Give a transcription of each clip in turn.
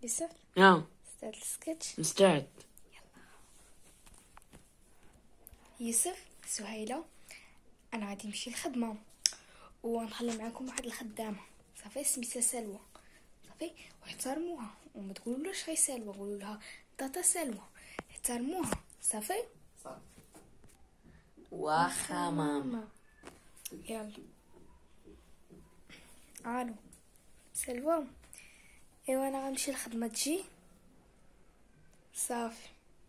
يوسف اه استعد السكتش. مستعد. يوسف، سهيلة، انا غادي نمشي للخدمه ونخلي معاكم واحد الخدامه صافي سميتها سلوى صافي، واحترموها وما تقولولهاش غير سلوى، قولوا لها طاطا سلوى، احترموها صافي. واخا ماما. يلا الو سلوى، ايوا انا غنمشي للخدمه تجي صافي.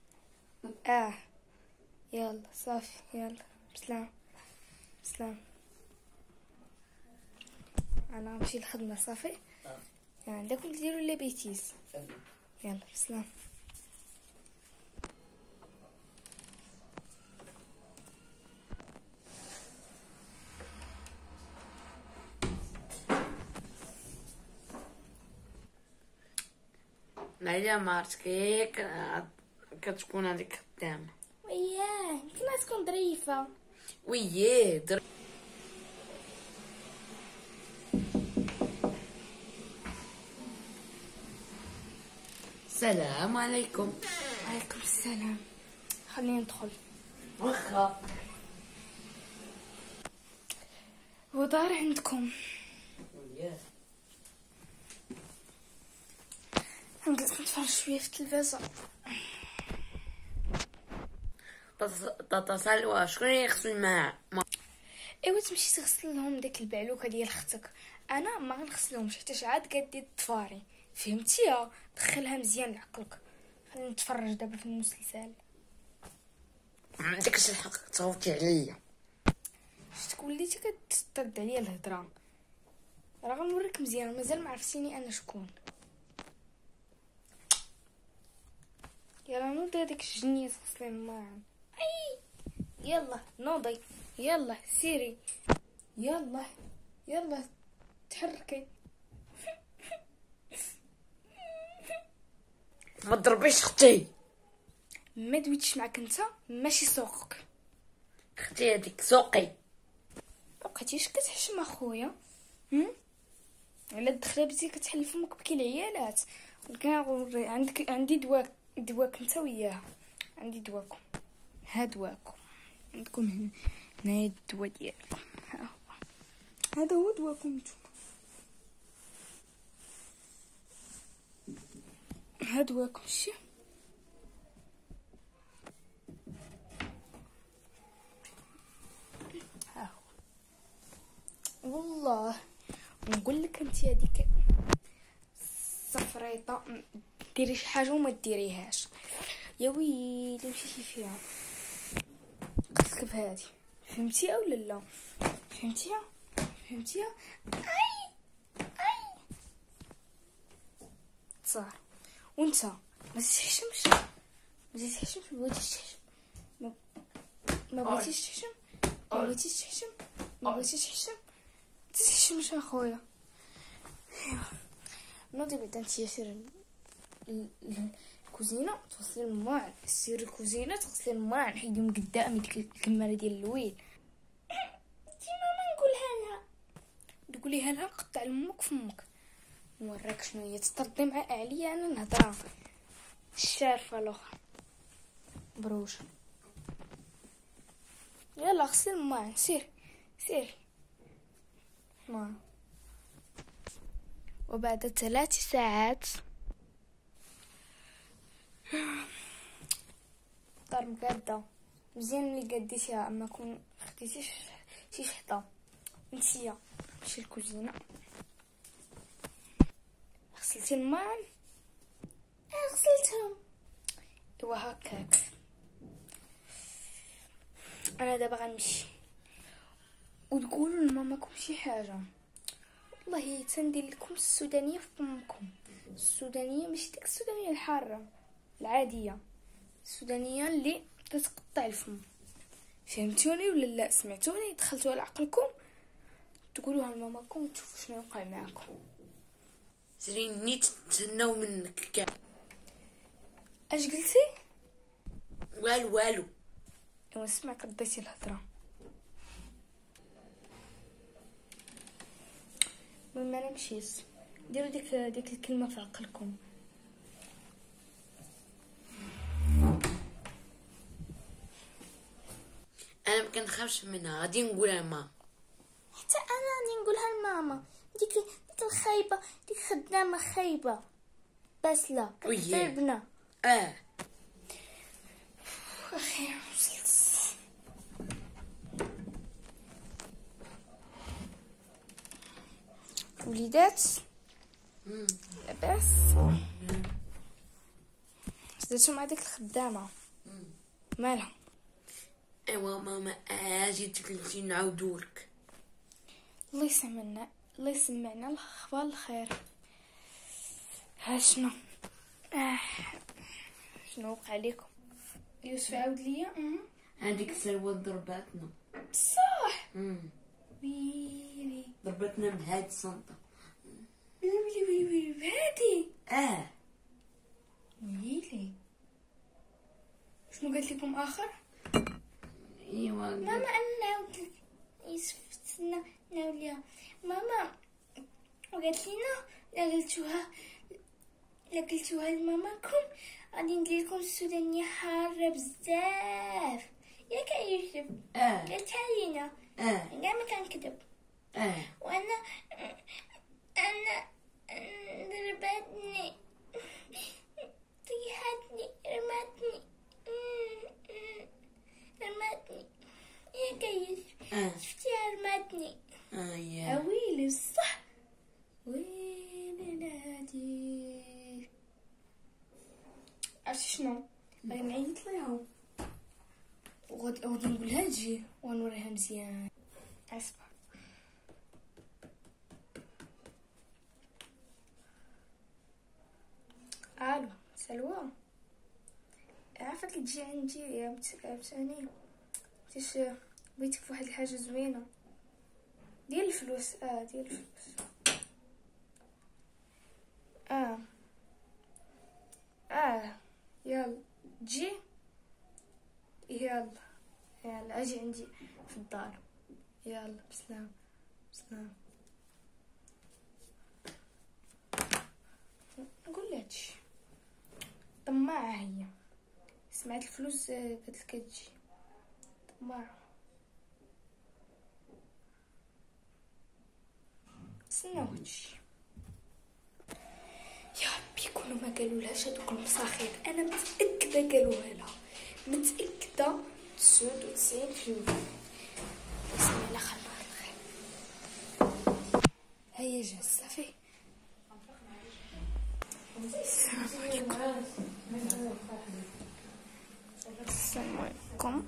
يلا صافي، يلا بسلام بسلام. انا غنمشي للخدمه صافي، يعني عندكم ديروا لي بيتيز. يلا بسلام. معايا مارتك هيك كتكون هذيك خدامة. وياه يمكن تكون ظريفه. وياه السلام عليكم. وعليكم السلام. خلينا ندخل. واخا هو دار عندكم؟ وياه نقدر نتفرج شويه في التلفازه. طاطا سلوى شكون يغسل معاه؟ ايوا تمشي تغسل لهم داك البعلوكه ديال اختك، انا ما غنغسلهمش حتى عاد قادي الطفاري، فهمتيها؟ دخلها مزيان لعقلك. خلينا نتفرج دابا في المسلسل. ما عندكش الحق تصوتي عليا. شتك وليتي كترد عليا الهضره، راه غنوريك مزيان، مازال ما عرفتيني انا شكون. يلا نوضي هذيك الجنيه تغسلي الماعن. اي يلا نوضي، يلا سيري، يلا يلا تحركي. ما تضربيش اختي. ما دويتش معك انت، ماشي سوقك. اختي هذيك سوقي. بقيتيش كتحشم اخويا؟ على الدخله بديتي كتحل فمك بكي العيالات. ولكن عندي دواك انت وياها، عندي دواكم، ها دواكم عندكم هنايا الدوا ديالكم، هذا هو دواكم نتوما، ها دواكم شتي. ها هو والله نقول لك انت هذيك صفريطه ديري شي حاجه وما ديريهاش، يا ويلي مشيتي فيها قلتلك بهادي، فهمتيها ولا لا؟ فهمتيها اي صار. وانت ما تحشمش، ما بغيتيش تحشم، ما بغيتيش تحشم، ما تحشمش اخويا. نوضي بعدا انتيا سير الكوزينه تغسلي الماعن، سير الكوزينه تغسلي الماعن، حيدي من قدامي ديك الكماره ديال اللويل. ديما ما نقولها لها، تقوليها لها نقطع لامك فمك. نوريك شنو هي تطردي مع عليا انا نهضرها الشارفه الاخرى بروجه. يلا غسلي الماعن، سيري ما. وبعد 3 ساعات الدار مقاده مزيان اللي قديتيها، اما كون خديتي شي شحطه نسيه. مشي الكوزينه غسلتي الماعن، غسلتهم ايوا هكاك. انا دابا غنمشي وتقولوا لماماكم شي حاجه، والله تندير لكم السودانيه في فمكم. السودانيه ماشي ديك السودانيه الحاره العاديه، السودانيه اللي تتقطع الفم، فهمتوني ولا لا؟ سمعتوني؟ دخلتوا على عقلكم؟ تقولوها لماماكم وتشوفوا شنو يوقع معكم. سيريني تتسناو منك كاع. اش قلتي؟ والو ايوا سمعك رديتي الهضره. المهم انا مشيت، ديروا ديك الكلمه في عقلكم، انا ما كنخافش منها، غادي نقولها لماما. حتى انا غادي نقولها لماما. ديك الخايبه، ديك خدامه خايبه باسله كتضربنا. اخيرا وصلت. وليدات لاباس؟ زدتو مع ديك الخدامه مالها؟ ايوا ماما اجي تكلتي نعاودولك. الله يسمعنا، الله يسمعنا الاخبار الخير. ها شنو شنو وقع لكم؟ يوسف عاود ليا. هذيك سلوى ضرباتنا بصح. ويلي ضربتنا بهاد الصنطه. ويلي بهادي. ويلي شنو قالت لكم اخر؟ ايوا ماما انا نعاود لك. يوسف تسنى نعاود ليها. ماما وقالت لينا لا قلتوها لماماكم غادي ندير لكم السودانيه حاره بزاف. ياك يوسف؟ قالتها لينا. كاع ما كنكذب. وانا ضربتني، طيحتني، رماتني ياك يوسف؟ شفتيها رماتني. يا ويلي صح. ويلي نادي. عرفتي شنو؟ غادي نعيط ليها وغادي نقولها تجي ونوريها مزيان. اصبر. الو سلوى، عرفت لي تجي عندي يا بتاني تيش بغيتك في واحد الحاجه زوينه ديال الفلوس. ديال الفلوس. يلا تجي. يلا اجي عندي في الدار. يلا بسلام بسلام. نقول لها تجي طماعه هي، سمعت الفلوس قالت لك تجي طماعه. استناو تجي. يا ربي يكونوا ما قالولهاش هذوك المساخيط. انا متاكده قالوها لها، متاكده 99%. بسم الله خلوها الخير. هيا جا صافي. السلام عليكم. السلام عليكم.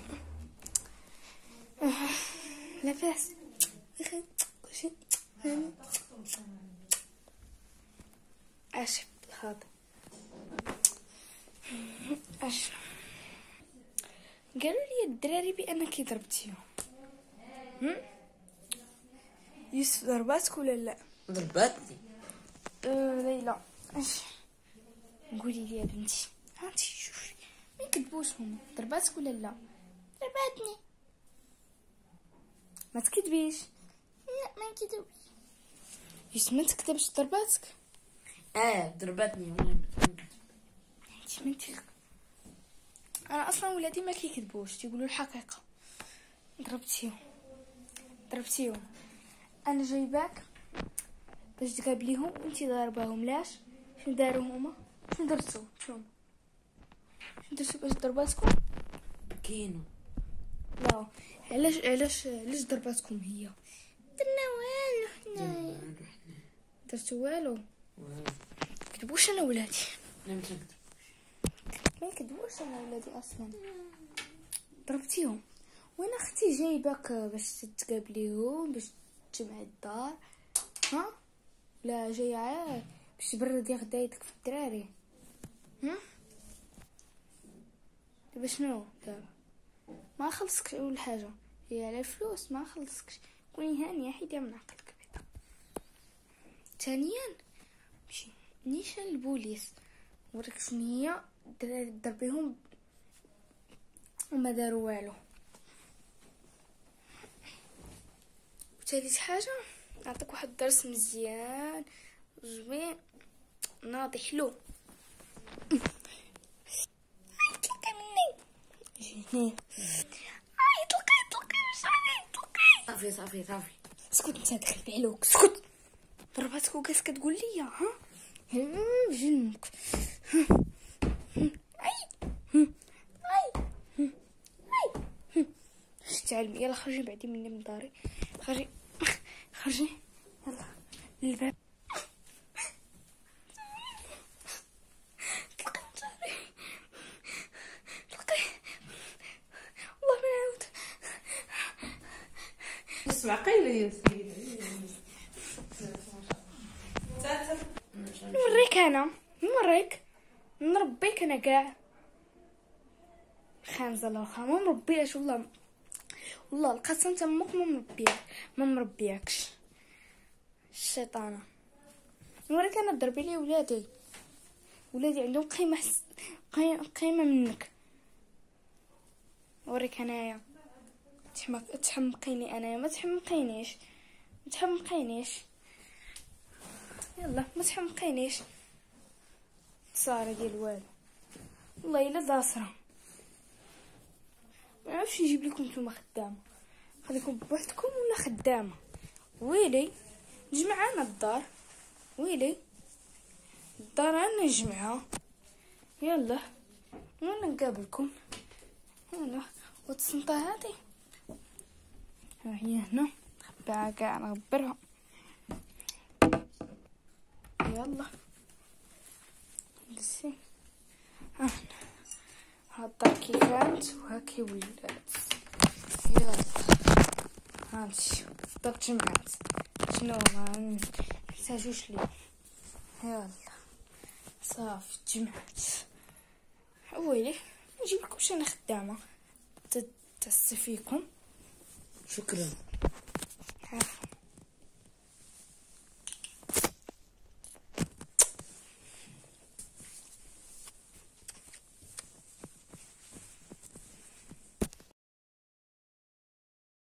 لاباس؟ اش الخاطر اش قالوا لي الدراري بانك ضربتيهم. يوسف ضرباتك ولا لا؟ ضرباتني. ليلى اش قولي لي يا بنتي. هانتي شوفي ما يكذبوش هما. ضرباتك ولا لا؟ ضرباتني. ما تكذبيش. لا ما نكذبش. يوسف ما تكذبش ضرباتك. ضربتني والله. انت منتي. انا اصلا ولادي ما كيكذبوش، تيقولوا الحقيقه. ضربتيهم. انا جايباك باش تقابليهم وانتي ضارباهم. لاش؟ شنو داروا هما؟ شنو درتو؟ شنو درتو باش ضرباتكم؟ كينو. لا علاش ضرباتكم هي؟ درنا والو حنايا. درتو والو؟ كذبوش انا ولادي. ما يكذبوش انا ولادي اصلا. ضربتيهم. وانا اختي جايباك باش تقابليهم، باش تجمعي الدار. لا جايه باش تبردي غدايتك في الدراري. دابا شنو دابا؟ ما خلصكش اول حاجه هي على الفلوس. ما خلصكش. كوني هانيه حيدي من عقلك بيضا. ثانيا مشي نيشان البوليس وريك شنو هي الدراري ضربيهم وما داروا والو. وثالث حاجه نعطيك واحد الدرس مزيان زوين ناضي حلو. عيط صافي صافي صافي. اسكت انت دخلت عليك، اسكت. ضرباتك وكاس كتقول لي ها بجنك. تعلمي. يلا خرجي بعدي مني من داري، خرجي خرجي يلا للباب. تلقي والله ما نعاود. اسمع قيلة يا سيدي. نوريك انا، نربيك انا كاع. خانزه الاخرى ما مربياش والله القسم تمك ما مربياكش الشيطانه. نوريك انا ضربي لي ولادي عندهم قيمه منك. نوريك انايا تحمقيني انايا. ما تحمقينيش يلا ما تحمقينيش. صار ديال والو والله الا داسره. ما عرفتش يجيب لكم نتوما خدامه، خليكم بوحدكم ولا خدامه. ويلي جمعانا الدار، ويلي الدار انا نجمعها. يلا ولا نقابلكم. يلا والتصنطه هذه ها هي هنا نخبيها كاع، نغبرها. يلا نسي هادا كي كانت وهاكي ولات. يلا هانشي داك جمعات شنو ما نحتاجوش ليه. يلا صافي تجمعات. ويلي نجيب لكم انا خدامه تستفيكم. شكرا. عفوا.